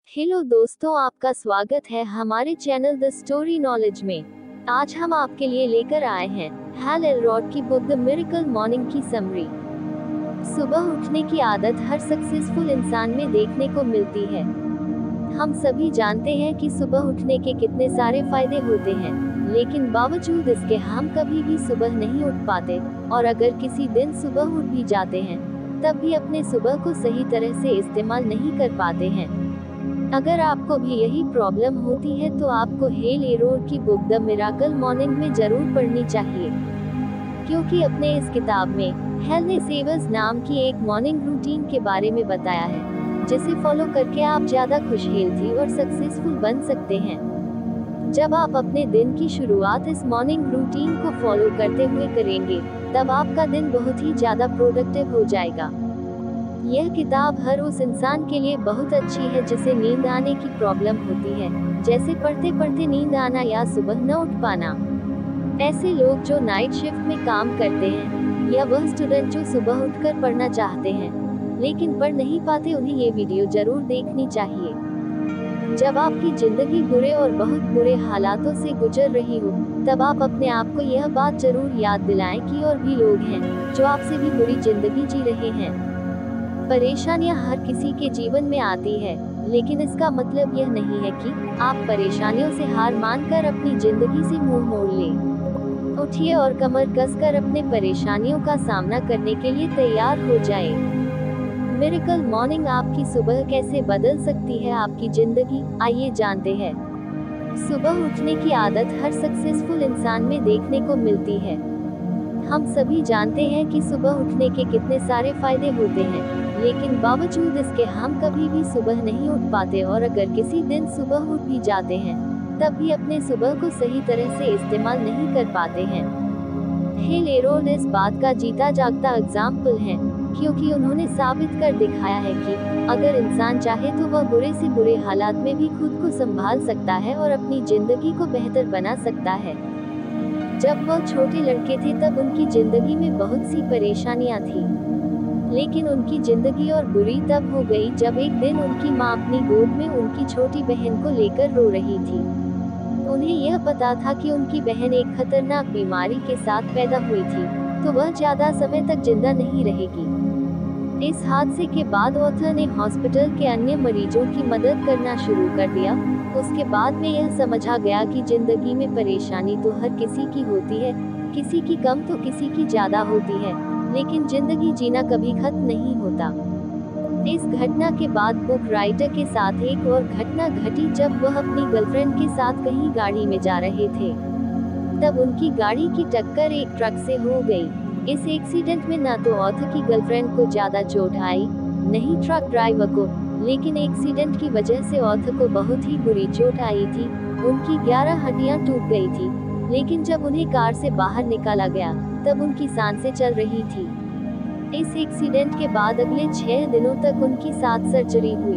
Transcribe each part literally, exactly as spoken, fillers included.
Hello दोस्तों, आपका स्वागत है हमारे चैनल द स्टोरी नॉलेज में। आज हम आपके लिए लेकर आए हैं हैल एलरॉड की बुक द मिरेकल मॉर्निंग की समरी। सुबह उठने की आदत हर सक्सेसफुल इंसान में देखने को मिलती है। हम सभी जानते हैं कि सुबह उठने के कितने सारे फायदे होते हैं, लेकिन बावजूद इसके हम कभी भी सुबह नहीं उठ पाते, और अगर किसी दिन सुबह उठ भी जाते हैं तब भी अपने सुबह को सही तरह से इस्तेमाल नहीं कर पाते हैं। अगर आपको भी यही प्रॉब्लम होती है तो आपको हेल एलरॉड की बुक द मिरेकल मॉर्निंग में जरूर पढ़नी चाहिए, क्योंकि अपने इस किताब में हेल ने सेवर्स नाम की एक मॉर्निंग रूटीन के बारे में बताया है, जिसे फॉलो करके आप ज्यादा खुश, हेल्थी और सक्सेसफुल बन सकते हैं। जब आप अपने दिन की शुरुआत इस मॉर्निंग रूटीन को फॉलो करते हुए करेंगे, तब आपका दिन बहुत ही ज्यादा प्रोडक्टिव हो जाएगा। यह किताब हर उस इंसान के लिए बहुत अच्छी है जिसे नींद आने की प्रॉब्लम होती है, जैसे पढ़ते पढ़ते नींद आना या सुबह न उठ पाना। ऐसे लोग जो नाइट शिफ्ट में काम करते हैं, या वह स्टूडेंट जो सुबह उठकर पढ़ना चाहते हैं लेकिन पढ़ नहीं पाते, उन्हें ये वीडियो जरूर देखनी चाहिए। जब आपकी जिंदगी बुरे और बहुत बुरे हालातों से गुजर रही हो, तब आप अपने आप को यह बात जरूर याद दिलाएं कि और भी लोग हैं जो आपसे भी बुरी जिंदगी जी रहे हैं। परेशानियां हर किसी के जीवन में आती है, लेकिन इसका मतलब यह नहीं है कि आप परेशानियों से हार मानकर अपनी जिंदगी से मुंह मोड़ लें। उठिए और कमर कसकर अपने परेशानियों का सामना करने के लिए तैयार हो जाएं। मिरेकल मॉर्निंग आपकी सुबह कैसे बदल सकती है आपकी जिंदगी, आइए जानते हैं। सुबह उठने की आदत हर सक्सेसफुल इंसान में देखने को मिलती है। हम सभी जानते हैं कि सुबह उठने के कितने सारे फायदे होते हैं, लेकिन बावजूद इसके हम कभी भी सुबह नहीं उठ पाते, और अगर किसी दिन सुबह उठ भी जाते हैं तब भी अपने सुबह को सही तरह से इस्तेमाल नहीं कर पाते हैं। हेल एलरॉड इस बात का जीता जागता एग्जाम्पल है, क्योंकि उन्होंने साबित कर दिखाया है कि अगर इंसान चाहे तो वह बुरे से बुरे हालात में भी खुद को संभाल सकता है और अपनी जिंदगी को बेहतर बना सकता है। जब वह छोटे लड़के थे तब उनकी जिंदगी में बहुत सी परेशानियां थी, लेकिन उनकी जिंदगी और बुरी तब हो गई जब एक दिन उनकी मां अपनी गोद में उनकी छोटी बहन को लेकर रो रही थी। उन्हें यह पता था कि उनकी बहन एक खतरनाक बीमारी के साथ पैदा हुई थी, तो वह ज्यादा समय तक जिंदा नहीं रहेगी। इस हादसे के बाद ऑथर ने हॉस्पिटल के अन्य मरीजों की मदद करना शुरू कर दिया। उसके बाद में यह समझा गया कि जिंदगी में परेशानी तो हर किसी की होती है, किसी की कम तो किसी की ज्यादा होती है, लेकिन जिंदगी जीना कभी खत्म नहीं होता। इस घटना के बाद बुक राइटर के साथ एक और घटना घटी जब वह अपनी गर्लफ्रेंड के साथ कहीं गाड़ी में जा रहे थे। तब उनकी गाड़ी की टक्कर एक ट्रक से हो गई। इस एक्सीडेंट में ना तो ऑथर की गर्लफ्रेंड को ज्यादा चोट आई, नहीं ट्रक ड्राइवर को, लेकिन एक्सीडेंट की वजह से ऑथर को बहुत ही बुरी चोट आई थी। उनकी ग्यारह हड्डियां टूट गई थी, लेकिन जब उन्हें कार से बाहर निकाला गया तब उनकी सांसें चल रही थी। इस एक्सीडेंट के बाद अगले छह दिनों तक उनकी सात सर्जरी हुई।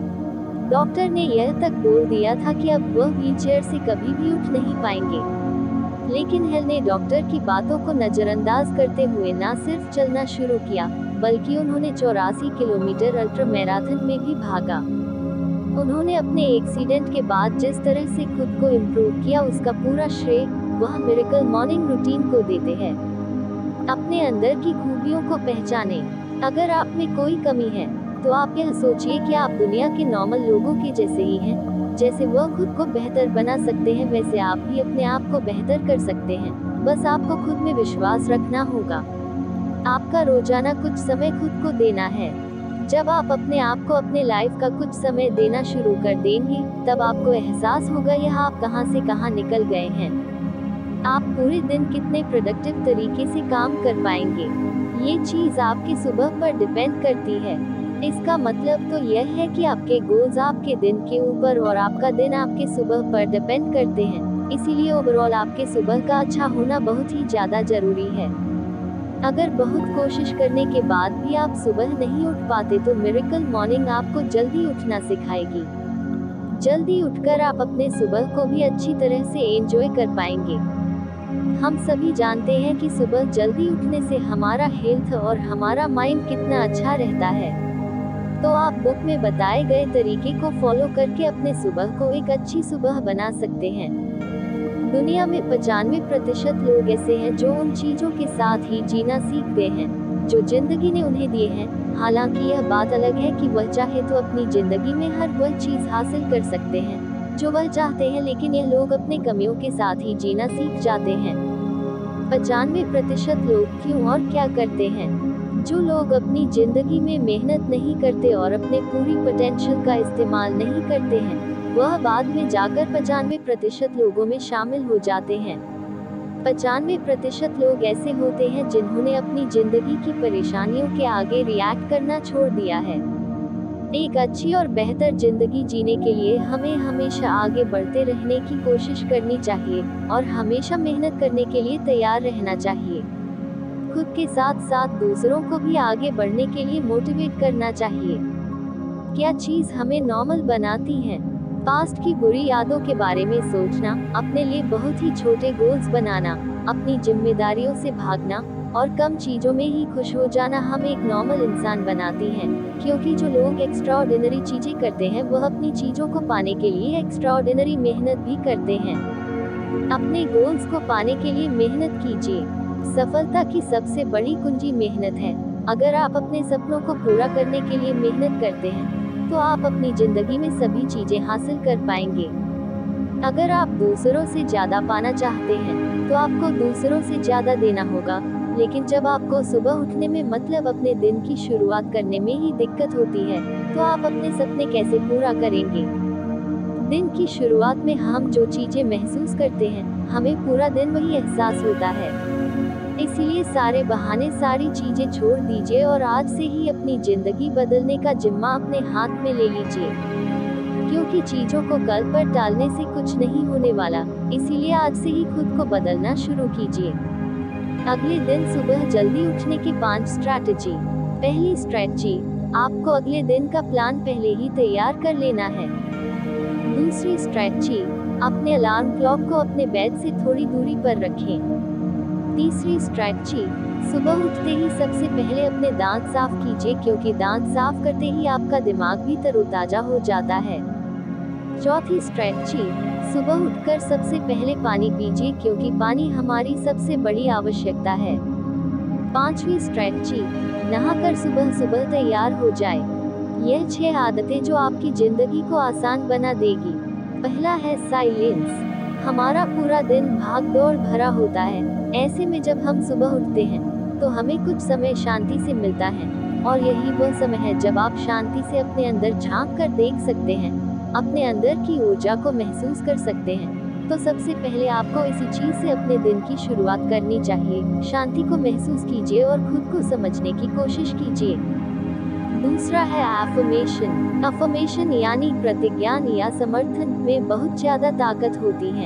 डॉक्टर ने यह तक बोल दिया था कि अब वह व्हीलचेयर से कभी भी उठ नहीं पाएंगे, लेकिन हेल ने डॉक्टर की बातों को नजरअंदाज करते हुए न सिर्फ चलना शुरू किया, बल्कि उन्होंने चौरासी किलोमीटर अल्ट्रा मैराथन में भी भागा। उन्होंने अपने एक्सीडेंट के बाद जिस तरह से खुद को इम्प्रूव किया, उसका पूरा श्रेय वह मिरेकल मॉर्निंग रूटीन को देते हैं। अपने अंदर की खूबियों को पहचाने। अगर आप में कोई कमी है तो आप यह सोचिए कि आप दुनिया के नॉर्मल लोगों के जैसे ही हैं। जैसे वह खुद को बेहतर बना सकते हैं, वैसे आप भी अपने आप को बेहतर कर सकते हैं। बस आपको खुद में विश्वास रखना होगा। आपका रोजाना कुछ समय खुद को देना है। जब आप अपने आप को अपने लाइफ का कुछ समय देना शुरू कर देंगे, तब आपको एहसास होगा यह आप कहां से कहां निकल गए हैं। आप पूरे दिन कितने प्रोडक्टिव तरीके से काम कर पाएंगे, ये चीज आपकी सुबह पर डिपेंड करती है। इसका मतलब तो यह है कि आपके गोल्स आपके दिन के ऊपर और आपका दिन आपके सुबह पर डिपेंड करते हैं। इसीलिए ओवरऑल आपके सुबह का अच्छा होना बहुत ही ज्यादा जरूरी है। अगर बहुत कोशिश करने के बाद भी आप सुबह नहीं उठ पाते तो मिरेकल मॉर्निंग आपको जल्दी उठना सिखाएगी। जल्दी उठकर आप अपने सुबह को भी अच्छी तरह से एंजॉय कर पाएंगे। हम सभी जानते हैं कि सुबह जल्दी उठने से हमारा हेल्थ और हमारा माइंड कितना अच्छा रहता है। तो आप बुक में बताए गए तरीके को फॉलो करके अपने सुबह को एक अच्छी सुबह बना सकते हैं। दुनिया में पचानवे प्रतिशत लोग ऐसे हैं जो उन चीजों के साथ ही जीना सीख गए हैं जो जिंदगी ने उन्हें दिए हैं। हालांकि यह बात अलग है कि वह चाहे तो अपनी जिंदगी में हर वह चीज हासिल कर सकते हैं जो वह चाहते हैं, लेकिन यह लोग अपने कमियों के साथ ही जीना सीख जाते हैं। पचानवे प्रतिशत लोग क्यों और क्या करते हैं? जो लोग अपनी जिंदगी में मेहनत नहीं करते और अपने पूरी पोटेंशियल का इस्तेमाल नहीं करते हैं, वह बाद में जाकर पचानवे प्रतिशत लोगों में शामिल हो जाते हैं। पचानवे प्रतिशत लोग ऐसे होते हैं जिन्होंने अपनी जिंदगी की परेशानियों के आगे रिएक्ट करना छोड़ दिया है। एक अच्छी और बेहतर जिंदगी जीने के लिए हमें हमेशा आगे बढ़ते रहने की कोशिश करनी चाहिए और हमेशा मेहनत करने के लिए तैयार रहना चाहिए। खुद के साथ साथ दूसरों को भी आगे बढ़ने के लिए मोटिवेट करना चाहिए। क्या चीज हमें नॉर्मल बनाती है? पास्ट की बुरी यादों के बारे में सोचना, अपने लिए बहुत ही छोटे गोल्स बनाना, अपनी जिम्मेदारियों से भागना और कम चीजों में ही खुश हो जाना हमें एक नॉर्मल इंसान बनाती हैं, क्योंकि जो लोग एक्स्ट्राऑर्डिनरी चीजें करते हैं वह अपनी चीजों को पाने के लिए एक्स्ट्राऑर्डिनरी मेहनत भी करते हैं। अपने गोल्स को पाने के लिए मेहनत कीजिए। सफलता की सबसे बड़ी कुंजी मेहनत है। अगर आप अपने सपनों को पूरा करने के लिए मेहनत करते हैं तो आप अपनी जिंदगी में सभी चीजें हासिल कर पाएंगे। अगर आप दूसरों से ज्यादा पाना चाहते हैं तो आपको दूसरों से ज्यादा देना होगा, लेकिन जब आपको सुबह उठने में मतलब अपने दिन की शुरुआत करने में ही दिक्कत होती है तो आप अपने सपने कैसे पूरा करेंगे? दिन की शुरुआत में हम जो चीजें महसूस करते हैं हमें पूरा दिन वही एहसास होता है। इसीलिए सारे बहाने, सारी चीजें छोड़ दीजिए और आज से ही अपनी जिंदगी बदलने का जिम्मा अपने हाथ में ले लीजिए, क्योंकि चीजों को कल पर टालने से कुछ नहीं होने वाला। इसीलिए आज से ही खुद को बदलना शुरू कीजिए। अगले दिन सुबह जल्दी उठने की पांच स्ट्रैटेजी। पहली स्ट्रैटेजी, आपको अगले दिन का प्लान पहले ही तैयार कर लेना है। दूसरी स्ट्रैटेजी, अपने अलार्म क्लॉक को अपने बेड से थोड़ी दूरी पर रखें। तीसरी स्ट्रैटेजी, सुबह उठते ही सबसे पहले अपने दांत साफ कीजिए, क्योंकि दांत साफ करते ही आपका दिमाग भी तरोताजा हो जाता है। चौथी स्ट्रैटेजी, सुबह उठकर सबसे पहले पानी पीजिए, क्योंकि पानी हमारी सबसे बड़ी आवश्यकता है। पांचवी स्ट्रैटेजी, नहाकर सुबह सुबह तैयार हो जाए। यह छह आदतें जो आपकी जिंदगी को आसान बना देगी। पहला है साइलेंस। हमारा पूरा दिन भाग दौड़ भरा होता है, ऐसे में जब हम सुबह उठते हैं तो हमें कुछ समय शांति से मिलता है, और यही वह समय है जब आप शांति से अपने अंदर झांक कर देख सकते हैं, अपने अंदर की ऊर्जा को महसूस कर सकते हैं। तो सबसे पहले आपको इसी चीज से अपने दिन की शुरुआत करनी चाहिए। शांति को महसूस कीजिए और खुद को समझने की कोशिश कीजिए। दूसरा है अफर्मेशन। अफर्मेशन यानी प्रतिज्ञान या समर्थन में बहुत ज्यादा ताकत होती है।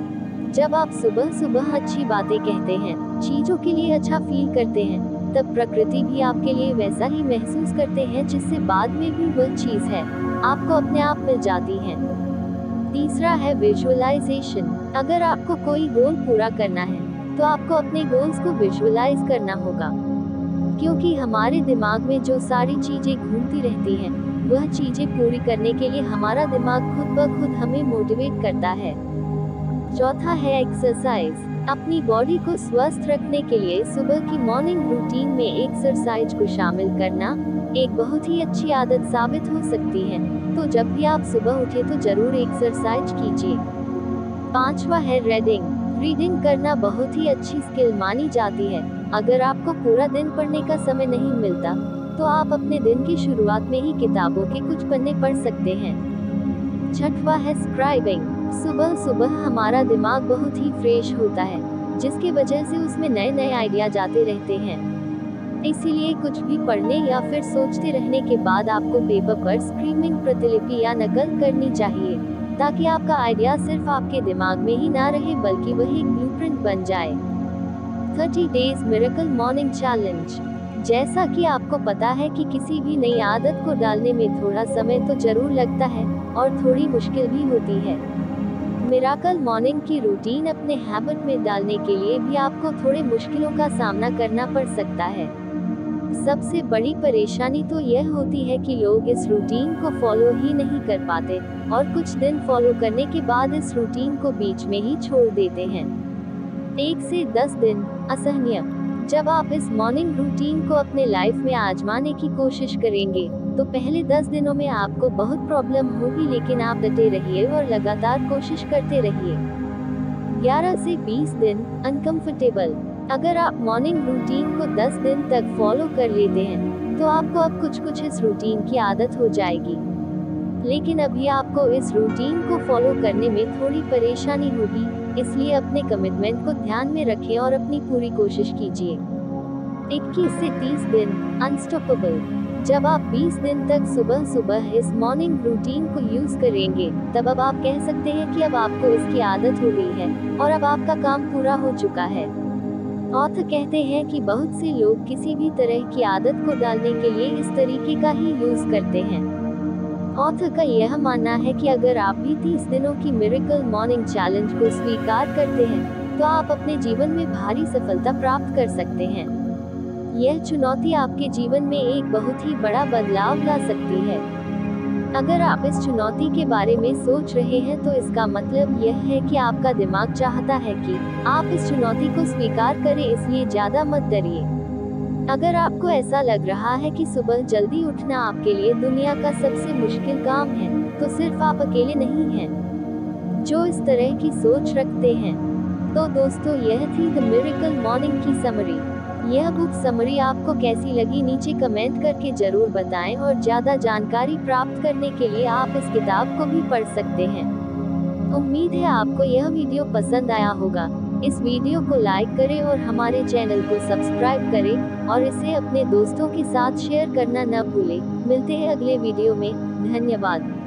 जब आप सुबह सुबह अच्छी बातें कहते हैं, चीजों के लिए अच्छा फील करते हैं, तब प्रकृति भी आपके लिए वैसा ही महसूस करते हैं, जिससे बाद में भी वह चीज है आपको अपने आप मिल जाती है। तीसरा है विजुअलाइजेशन। अगर आपको कोई गोल पूरा करना है तो आपको अपने गोल्स को विजुअलाइज करना होगा, क्योंकि हमारे दिमाग में जो सारी चीजें घूमती रहती हैं, वह चीजें पूरी करने के लिए हमारा दिमाग खुद ब खुद हमें मोटिवेट करता है। चौथा है एक्सरसाइज। अपनी बॉडी को स्वस्थ रखने के लिए सुबह की मॉर्निंग रूटीन में एक्सरसाइज को शामिल करना एक बहुत ही अच्छी आदत साबित हो सकती है। तो जब भी आप सुबह उठे तो जरूर एक्सरसाइज कीजिए। पांचवा है रीडिंग। रीडिंग करना बहुत ही अच्छी स्किल मानी जाती है। अगर आपको पूरा दिन पढ़ने का समय नहीं मिलता तो आप अपने दिन की शुरुआत में ही किताबों के कुछ पन्ने पढ़ सकते हैं। छठवा है स्क्राइबिंग। सुबह सुबह हमारा दिमाग बहुत ही फ्रेश होता है, जिसकी वजह से उसमें नए नए आइडिया जाते रहते हैं। इसीलिए कुछ भी पढ़ने या फिर सोचते रहने के बाद आपको पेपर पर स्क्रीमिंग प्रतिलिपि या नकल करनी चाहिए, ताकि आपका आइडिया सिर्फ आपके दिमाग में ही ना रहे बल्कि वह एक ब्लूप्रिंट बन जाए। Thirty days miracle morning challenge. जैसा कि आपको पता है कि किसी भी नई आदत को डालने में थोड़ा समय तो जरूर लगता है और थोड़ी मुश्किल भी होती है। मिरेकल मॉर्निंग की रूटीन अपने हैबिट में डालने के लिए भी आपको थोड़े मुश्किलों का सामना करना पड़ सकता है। सबसे बड़ी परेशानी तो यह होती है कि लोग इस रूटीन को फॉलो ही नहीं कर पाते और कुछ दिन फॉलो करने के बाद इस रूटीन को बीच में ही छोड़ देते हैं। एक से दस दिन असहनीय। जब आप इस मॉर्निंग रूटीन को अपने लाइफ में आजमाने की कोशिश करेंगे तो पहले दस दिनों में आपको बहुत प्रॉब्लम होगी, लेकिन आप डटे रहिए और लगातार कोशिश करते रहिए। ग्यारह से बीस दिन अनकंफर्टेबल। अगर आप मॉर्निंग रूटीन को दस दिन तक फॉलो कर लेते हैं तो आपको अब कुछ कुछ इस रूटीन की आदत हो जाएगी, लेकिन अभी आपको इस रूटीन को फॉलो करने में थोड़ी परेशानी होगी, इसलिए अपने कमिटमेंट को ध्यान में रखें और अपनी पूरी कोशिश कीजिए। इक्कीस से तीस दिन अनस्टॉपेबल। जब आप बीस दिन तक सुबह सुबह इस मॉर्निंग रूटीन को यूज करेंगे तब अब आप कह सकते हैं कि अब आपको इसकी आदत हो गई है और अब आपका काम पूरा हो चुका है। ऑथर कहते हैं कि बहुत से लोग किसी भी तरह की आदत को डालने के लिए इस तरीके का ही यूज करते हैं। ऑथर का यह मानना है कि अगर आप भी तीस दिनों की मिरेकल मॉर्निंग चैलेंज को स्वीकार करते हैं तो आप अपने जीवन में भारी सफलता प्राप्त कर सकते हैं। यह चुनौती आपके जीवन में एक बहुत ही बड़ा बदलाव ला सकती है। अगर आप इस चुनौती के बारे में सोच रहे हैं तो इसका मतलब यह है कि आपका दिमाग चाहता है कि आप इस चुनौती को स्वीकार करें, इसलिए ज्यादा मत डरिए। अगर आपको ऐसा लग रहा है कि सुबह जल्दी उठना आपके लिए दुनिया का सबसे मुश्किल काम है, तो सिर्फ आप अकेले नहीं हैं जो इस तरह की सोच रखते हैं। तो दोस्तों, यह थी द मिरेकल मॉर्निंग की समरी। यह बुक समरी आपको कैसी लगी नीचे कमेंट करके जरूर बताएं और ज्यादा जानकारी प्राप्त करने के लिए आप इस किताब को भी पढ़ सकते हैं। उम्मीद है आपको यह वीडियो पसंद आया होगा। इस वीडियो को लाइक करें और हमारे चैनल को सब्सक्राइब करें और इसे अपने दोस्तों के साथ शेयर करना न भूलें। मिलते हैं अगले वीडियो में। धन्यवाद।